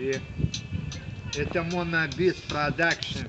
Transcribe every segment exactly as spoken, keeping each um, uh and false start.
И это Monobeats Production.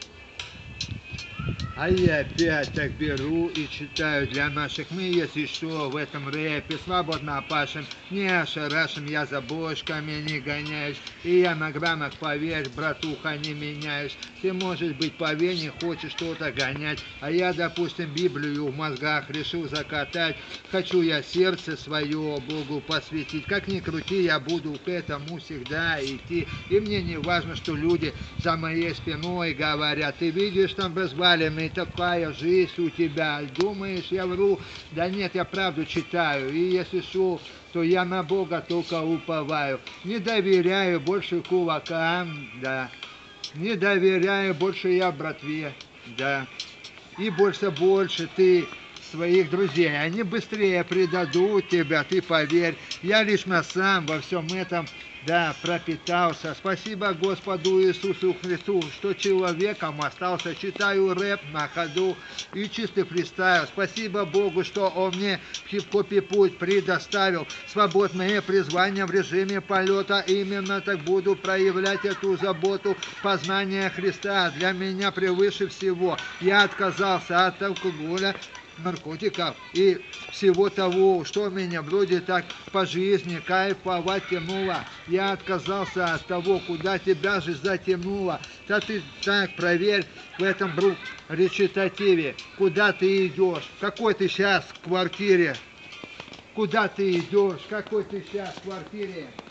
А я опять так беру и читаю для наших. Мы, если что, в этом рэпе свободно пашем, не ошарашим, я за бошками не гоняюсь. И я на граммах, поверь, братуха, не меняюсь. Ты, может быть, по вене хочешь что-то гонять, а я, допустим, Библию в мозгах решил закатать. Хочу я сердце свое Богу посвятить. Как ни крути, я буду к этому всегда идти. И мне не важно, что люди за моей спиной говорят: ты видишь, там развалины, такая жизнь у тебя. Думаешь, я вру? Да нет, я правду читаю. И если что, то я на Бога только уповаю. Не доверяю больше кулакам, да. Не доверяю больше я братве, да. И больше-больше ты своих друзей, они быстрее предадут тебя, ты поверь. Я лично сам во всем этом, да, пропитался. Спасибо Господу Иисусу Христу, что человеком остался. Читаю рэп на ходу и чистый фристайл. Спасибо Богу, что Он мне в хип-хопе путь предоставил. Свободное призвание в режиме полета. Именно так буду проявлять эту заботу. Познание Христа для меня превыше всего. Я отказался от алкоголя, наркотиков и всего того, что меня вроде так по жизни кайфовать тянуло. Я отказался от того, куда тебя же затянуло. Да ты так проверь в этом речитативе, куда ты идешь, в какой ты сейчас в квартире, куда ты идешь, в какой ты сейчас в квартире.